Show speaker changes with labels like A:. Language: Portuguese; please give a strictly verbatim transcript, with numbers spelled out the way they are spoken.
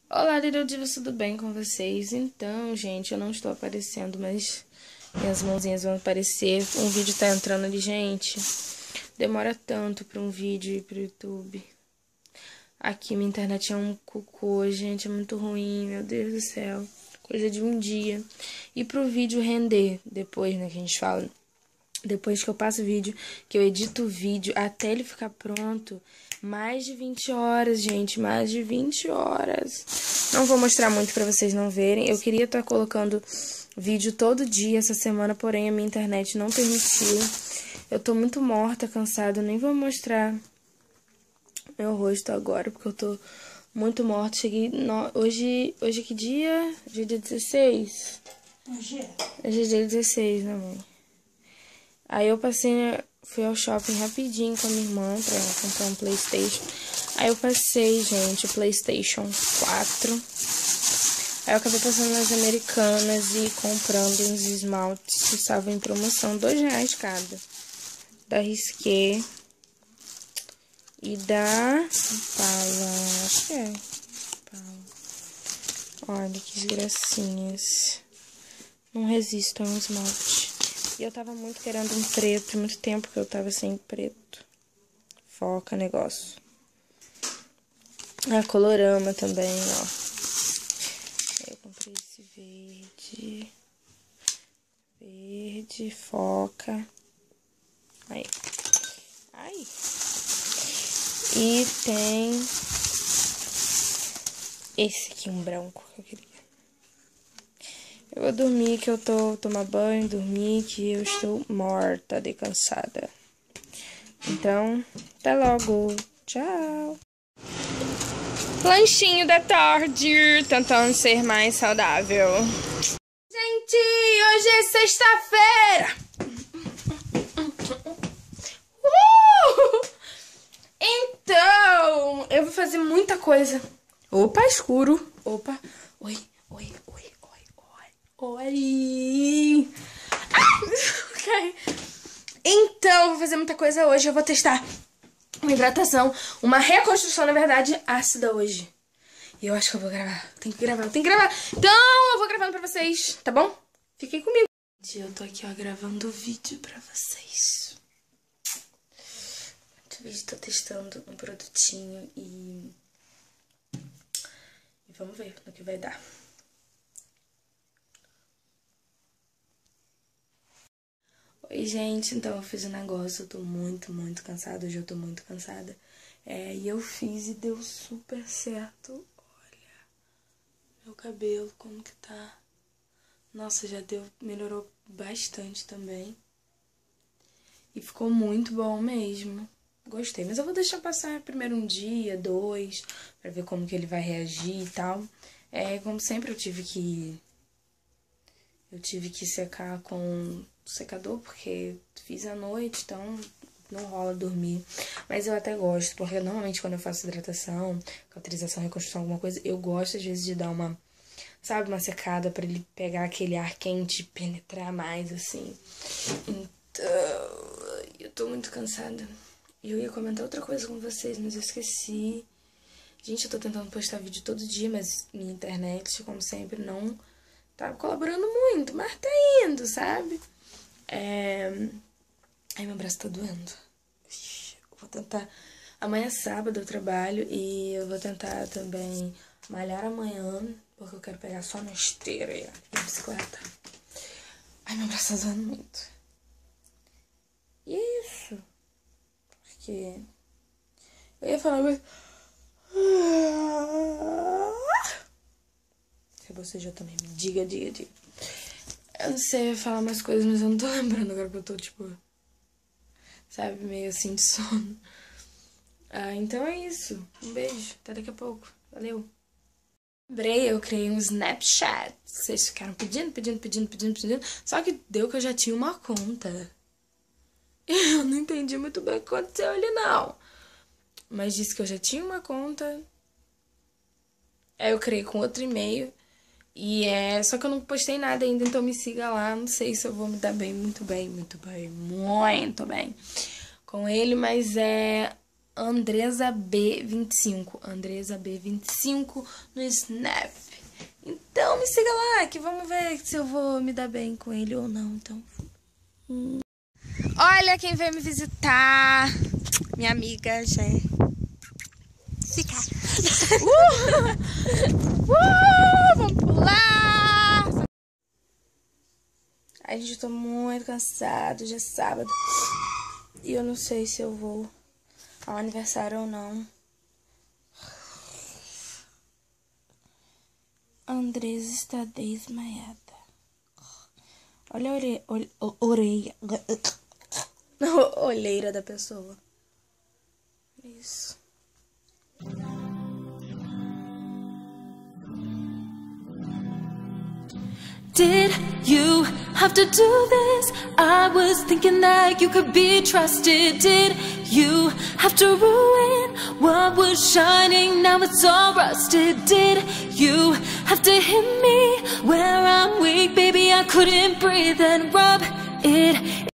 A: Olá, Little Divas, tudo bem com vocês? Então, gente, eu não estou aparecendo, mas minhas mãozinhas vão aparecer. Um vídeo tá entrando ali, gente. Demora tanto pra um vídeo ir pro YouTube. Aqui minha internet é um cocô, gente, é muito ruim, meu Deus do céu. Coisa de um dia. E pro vídeo render depois, né, que a gente fala. Depois que eu passo o vídeo, que eu edito o vídeo, até ele ficar pronto, mais de vinte horas, gente, mais de vinte horas. Não vou mostrar muito pra vocês não verem. Eu queria estar colocando vídeo todo dia essa semana, porém a minha internet não permitiu. Eu tô muito morta, cansada, eu nem vou mostrar meu rosto agora, porque eu tô muito morta. Cheguei no... hoje, hoje que dia? Hoje é dia dezesseis?
B: Hoje é.
A: Hoje é dia dezesseis, né, mãe? Aí eu passei, fui ao shopping rapidinho com a minha irmã pra comprar um PlayStation. Aí eu passei, gente, o PlayStation quatro. Aí eu acabei passando nas Americanas e comprando uns esmaltes que estavam em promoção, dois reais cada. Da Risqué e da Impala, acho que é Impala. Olha que gracinhas. Não resisto a um esmalte. E eu tava muito querendo um preto, muito tempo que eu tava sem preto. Foca negócio. Ah, Colorama também, ó. Eu comprei esse verde. Verde, foca. Aí. Aí. E tem esse aqui, um branco que eu queria. Eu vou dormir, que eu tô tomar banho, dormir, que eu estou morta de cansada. Então, até logo. Tchau. Lanchinho da tarde, tentando ser mais saudável. Gente, hoje é sexta-feira. Uh! Então, eu vou fazer muita coisa. Opa, escuro. Opa, oi, oi, oi. Oi! Ah! Ok. Então, eu vou fazer muita coisa hoje. Eu vou testar uma hidratação, uma reconstrução, na verdade, ácida hoje. E eu acho que eu vou gravar. Tem que gravar, tem que gravar. Então, eu vou gravando pra vocês, tá bom? Fiquem comigo. Eu tô aqui, ó, gravando o vídeo pra vocês. Outro vídeo, tô testando um produtinho e... E vamos ver no que vai dar. Oi, gente, então eu fiz um negócio, eu tô muito, muito cansada, hoje eu tô muito cansada. É, e eu fiz e deu super certo. Olha, meu cabelo, como que tá? Nossa, já deu, melhorou bastante também. E ficou muito bom mesmo. Gostei, mas eu vou deixar passar primeiro um dia, dois, pra ver como que ele vai reagir e tal. É, como sempre eu tive que... Eu tive que secar com secador, porque fiz à noite, então não rola dormir. Mas eu até gosto, porque normalmente quando eu faço hidratação, cauterização, reconstrução, alguma coisa, eu gosto às vezes de dar uma, sabe, uma secada pra ele pegar aquele ar quente e penetrar mais, assim. Então, eu tô muito cansada. E eu ia comentar outra coisa com vocês, mas eu esqueci. Gente, eu tô tentando postar vídeo todo dia, mas minha internet, como sempre, não... tá colaborando muito, mas tá indo, sabe? É... Ai, meu braço tá doendo. Eu vou tentar... Amanhã é sábado eu trabalho e eu vou tentar também malhar amanhã, porque eu quero pegar só na esteira e na bicicleta. Ai, meu braço tá doendo muito. E é isso. Porque... Eu ia falar, mas... Se você já também me diga, diga, diga. Eu não sei, eu ia falar umas coisas, mas eu não tô lembrando agora que eu tô, tipo... Sabe, meio assim de sono. Ah, então é isso. Um beijo. Até daqui a pouco. Valeu. Lembrei, eu criei um Snapchat. Vocês ficaram pedindo, pedindo, pedindo, pedindo, pedindo. Só que deu que eu já tinha uma conta. Eu não entendi muito bem o que aconteceu ali, não. Mas disse que eu já tinha uma conta. Aí eu criei com outro e-mail. E é... Só que eu não postei nada ainda, então me siga lá. Não sei se eu vou me dar bem, muito bem, muito bem, muito bem com ele, mas é... Andresa B vinte e cinco. Andresa B vinte e cinco no Snap. Então me siga lá, que vamos ver se eu vou me dar bem com ele ou não. Então. Hum. Olha quem veio me visitar. Minha amiga Jé. Fica. uh! uh! Vamos pular. A gente tá muito cansado, já é sábado. E eu não sei se eu vou ao aniversário ou não. Andresa está desmaiada. Olha a ore... Ore... orelha. A olheira da pessoa. Isso.
B: Did you have to do this? I was thinking that you could be trusted. Did you have to ruin what was shining? Now it's all rusted. Did you have to hit me where I'm weak? Baby, I couldn't breathe and rub it